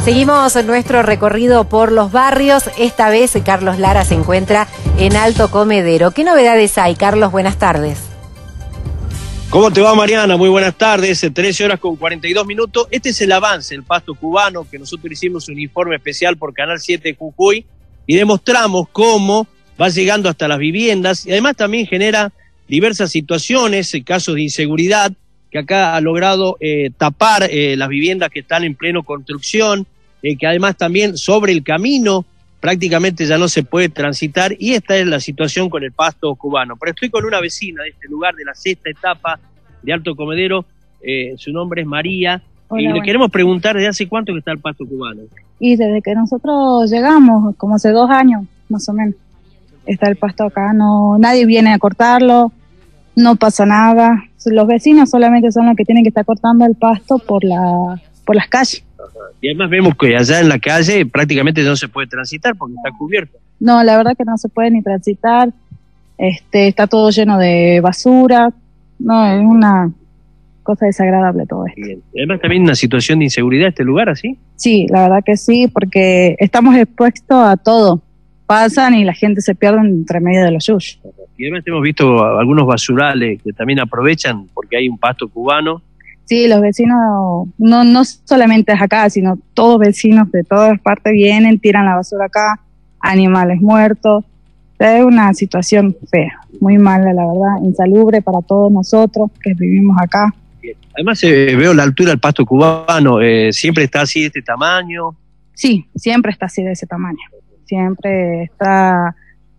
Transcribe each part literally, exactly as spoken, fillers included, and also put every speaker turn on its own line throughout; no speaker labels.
Seguimos nuestro recorrido por los barrios. Esta vez Carlos Lara se encuentra en Alto Comedero. ¿Qué novedades hay, Carlos? Buenas tardes.
¿Cómo te va, Mariana? Muy buenas tardes, trece horas con cuarenta y dos minutos. Este es el avance del pasto cubano, que nosotros hicimos un informe especial por Canal siete Jujuy y demostramos cómo va llegando hasta las viviendas y además también genera diversas situaciones, casos de inseguridad, que acá ha logrado eh, tapar eh, las viviendas que están en pleno construcción, eh, que además también sobre el camino prácticamente ya no se puede transitar, y esta es la situación con el pasto cubano. Pero estoy con una vecina de este lugar, de la sexta etapa de Alto Comedero, eh, su nombre es María. Hola, y le bueno. queremos preguntar, ¿desde hace cuánto que está el pasto cubano?
Y desde que nosotros llegamos, como hace dos años, más o menos, está el pasto acá. No, nadie viene a cortarlo, no pasa nada. Los vecinos solamente son los que tienen que estar cortando el pasto por la por las calles.
Y además vemos que allá en la calle prácticamente no se puede transitar porque está cubierto.
No, la verdad que no se puede ni transitar. Este, está todo lleno de basura. No, es una cosa desagradable todo esto.
Bien. Y además también una situación de inseguridad este lugar, ¿así?
Sí, la verdad que sí, porque estamos expuestos a todo. Pasan y la gente se pierde entre medio de los yuyos.
Y además hemos visto algunos basurales que también aprovechan porque hay un pasto cubano.
Sí, los vecinos, no, no solamente es acá, sino todos vecinos de todas partes vienen, tiran la basura acá, animales muertos. Es una situación fea, muy mala, la verdad, insalubre para todos nosotros que vivimos acá.
Bien. Además eh, veo la altura del pasto cubano, eh, ¿siempre está así de este tamaño?
Sí, siempre está así de ese tamaño, siempre está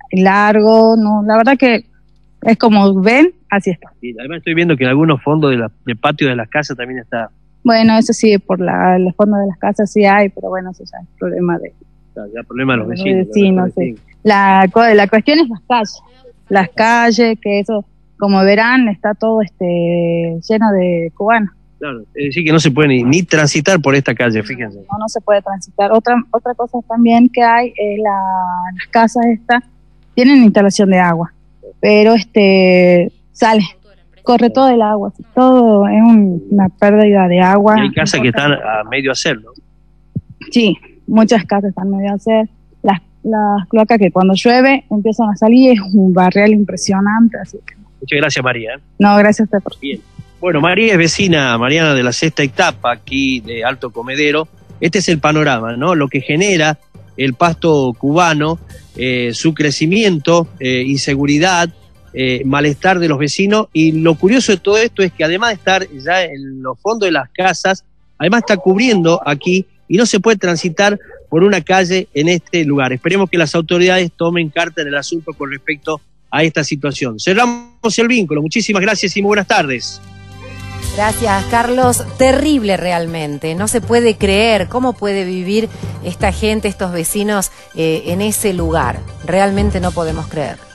largo, no, la verdad que es como ven, así está.
Y además estoy viendo que en algunos fondos de la, del patio de las casas también está.
Bueno, eso sí, por la, los fondos de las casas sí hay, pero bueno, eso ya es problema de,
ya problema de los vecinos.
Los vecinos,
los vecinos.
Sí. La, la cuestión es las calles, las calles, que eso, como verán, está todo este lleno de cubanos.
Claro, es decir que no se puede ni, ni transitar por esta calle, fíjense.
No, no se puede transitar. Otra otra cosa también que hay es la, las casas estas tienen instalación de agua, pero este sale, corre todo el agua, todo es un, una pérdida de agua.
Y hay casas que están a medio hacer, ¿no?
Sí, muchas casas están a medio hacer. Las, las cloacas que cuando llueve empiezan a salir, es un barrial impresionante. Así que...
Muchas gracias, María.
No, gracias a usted por...
Bien. Bueno, María es vecina, Mariana, de la sexta etapa aquí de Alto Comedero. Este es el panorama, ¿no? Lo que genera el pasto cubano, eh, su crecimiento, eh, inseguridad, eh, malestar de los vecinos. Y lo curioso de todo esto es que además de estar ya en los fondos de las casas, además está cubriendo aquí y no se puede transitar por una calle en este lugar. Esperemos que las autoridades tomen carta en el asunto con respecto a esta situación. Cerramos el vínculo. Muchísimas gracias y muy buenas tardes.
Gracias, Carlos. Terrible realmente. No se puede creer cómo puede vivir esta gente, estos vecinos, eh, en ese lugar. Realmente no podemos creer.